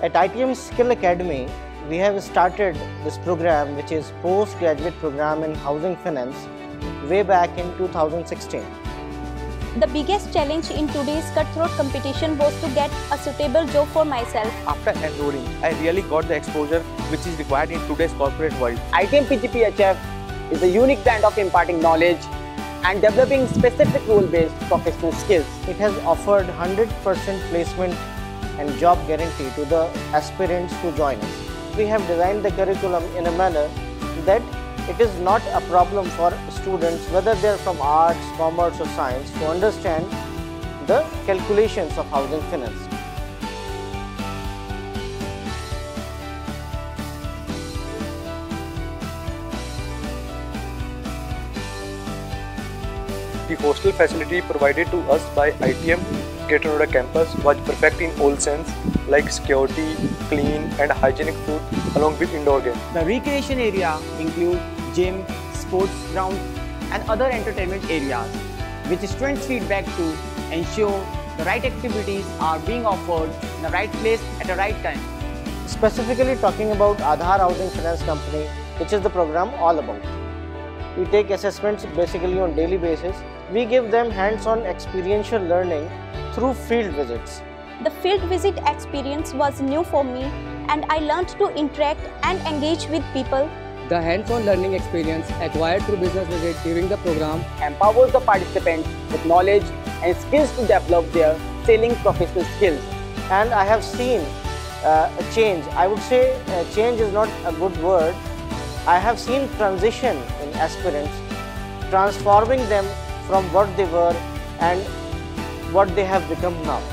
At ITM Skill Academy, we have started this program, which is postgraduate program in housing finance, way back in 2016. The biggest challenge in today's cutthroat competition was to get a suitable job for myself. After enrolling, I really got the exposure which is required in today's corporate world. ITM PGPHF is a unique blend of imparting knowledge and developing specific role-based professional skills. It has offered 100% placement and job guarantee to the aspirants who join us. We have designed the curriculum in a manner that it is not a problem for students, whether they are from arts, commerce or science, to understand the calculations of housing finance. The hostel facility provided to us by ITM Greater Noida campus was perfect in all sense, like security, clean and hygienic food along with indoor games. The recreation area includes gym, sports ground and other entertainment areas, which students feedback to ensure the right activities are being offered in the right place at the right time. Specifically talking about Aadhaar Housing Finance Company, which is the program all about. We take assessments basically on daily basis. We give them hands-on experiential learning through field visits. The field visit experience was new for me and I learned to interact and engage with people. The hands-on learning experience acquired through business visit during the program empowers the participants with knowledge and skills to develop their selling professional skills. And I have seen a change. I would say change is not a good word. I have seen transition in aspirants, transforming them from what they were and what they have become now.